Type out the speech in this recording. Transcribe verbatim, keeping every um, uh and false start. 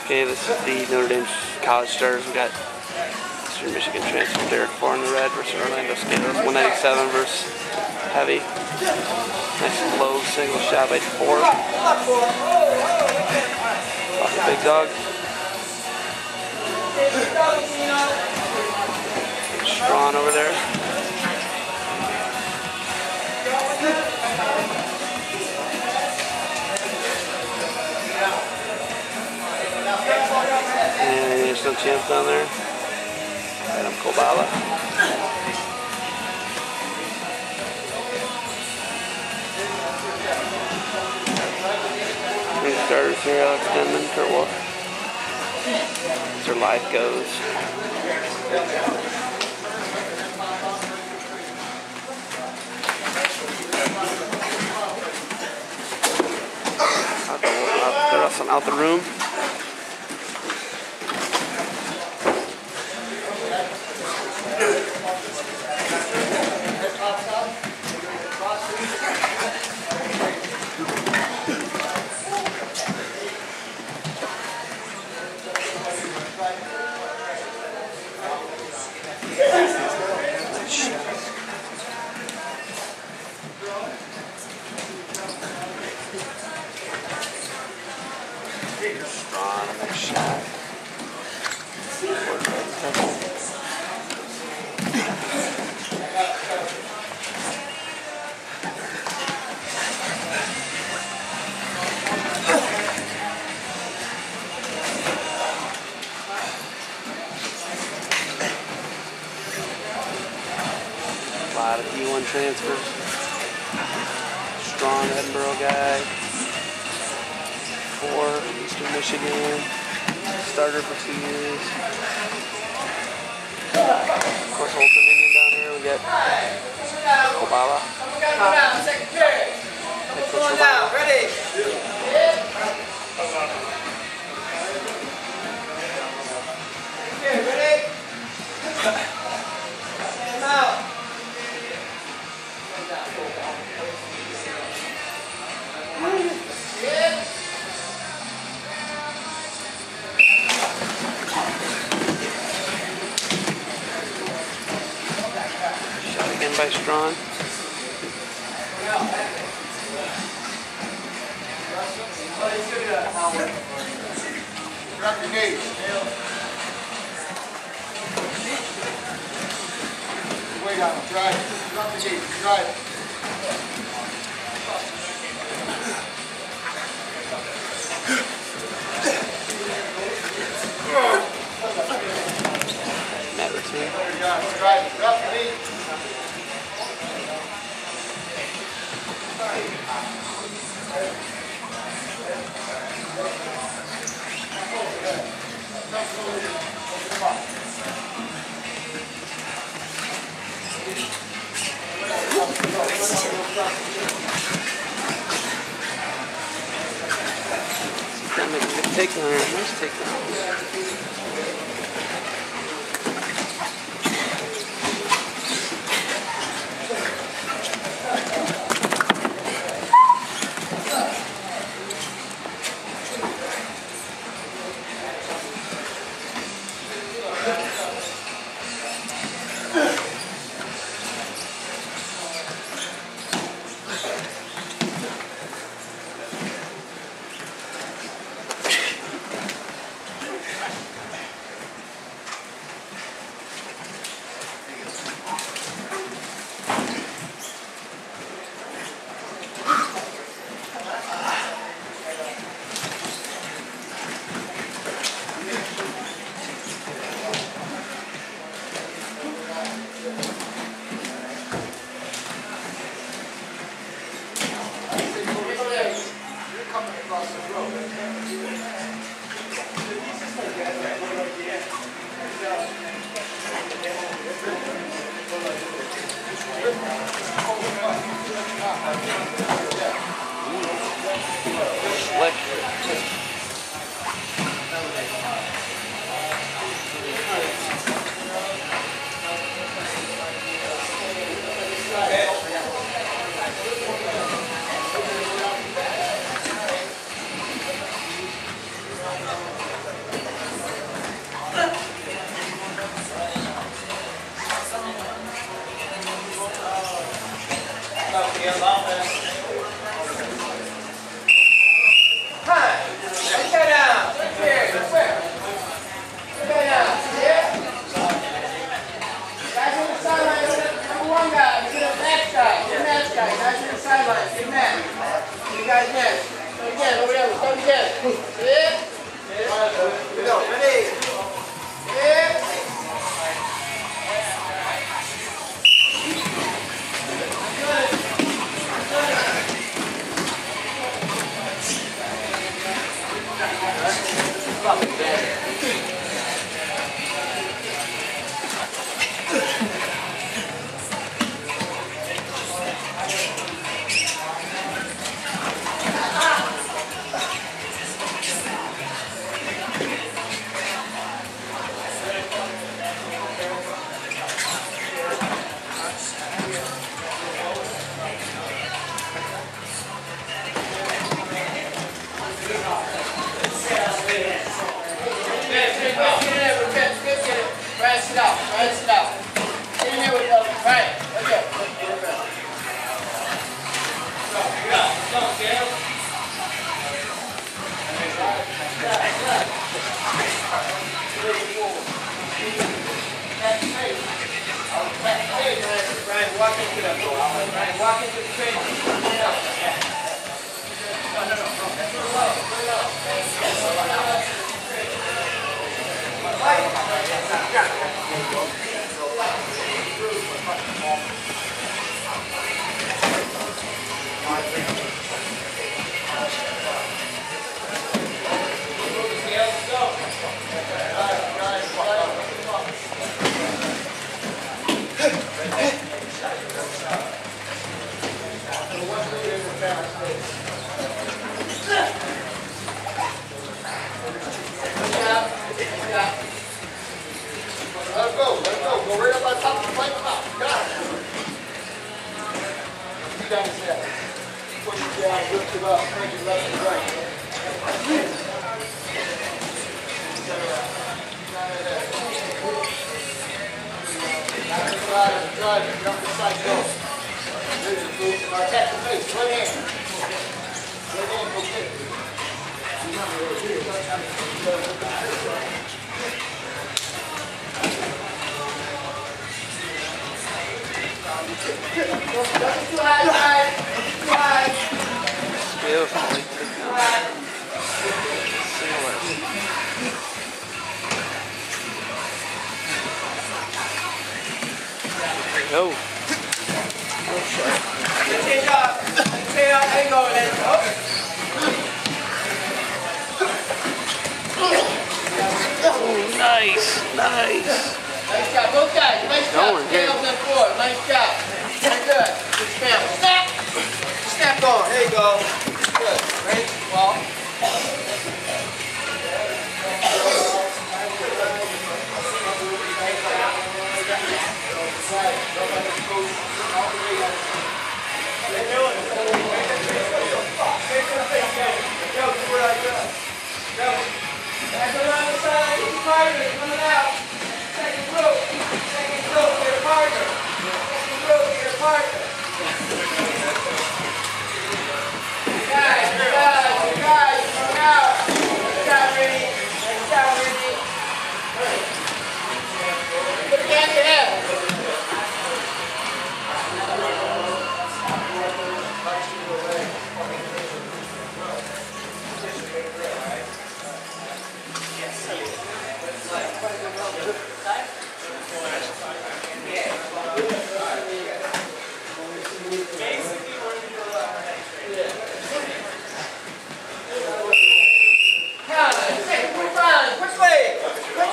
Okay, this is the Notre Dame college starters. We got Eastern Michigan transfer Derek Four in the red versus Orlando Scalos. one ninety-seven versus heavy. Nice low single shot by Four. Off the big dog. Strawn over there. And national champ down there. Adam Kobala. Three starters here, Alex Denman, Kurt Wolf. That's where live goes. Out the, out, they're also out the room. Strawn, nice shot. A lot of D one transfers. Strong Edinburgh guy. Four, Eastern Michigan, starter for two years. Of course, Old Dominion down here, we got Obama. Come down, second period. Come down, ready? Okay, ready? Come out. Again by Strawn. Drop your knees. Wait on him. Drive it. Drop your knees. Drive it. Net routine. Drive it. Drop your knees. That makes a good takedown. Nice takedown. Rinse it out, rinse it out. Get in here with the right. Okay. Ryan, walk into the Ryan, walk into the train. No, no, no. Let it go, let it go. Go right up on top of the plate. Come out. Got it. Feet on his head. Push it down, lift it up, crank it left and right. Drive it, drive it. Jump inside, go. There's the move. Now attack the face. Right hand. Right hand, go kick it. Too high, guys. Too high. Beautifully. Too high. Go. Take off. Take off. Hang over there. Oh, nice, nice. Nice job. Both guys. Nice No, job. we're Stay good. up on the floor. Nice job. Very good. Good snap. Snap. Snap going. There you go. Good. Ready? Well. Go. Back around the side. Keep fighting. Coming out.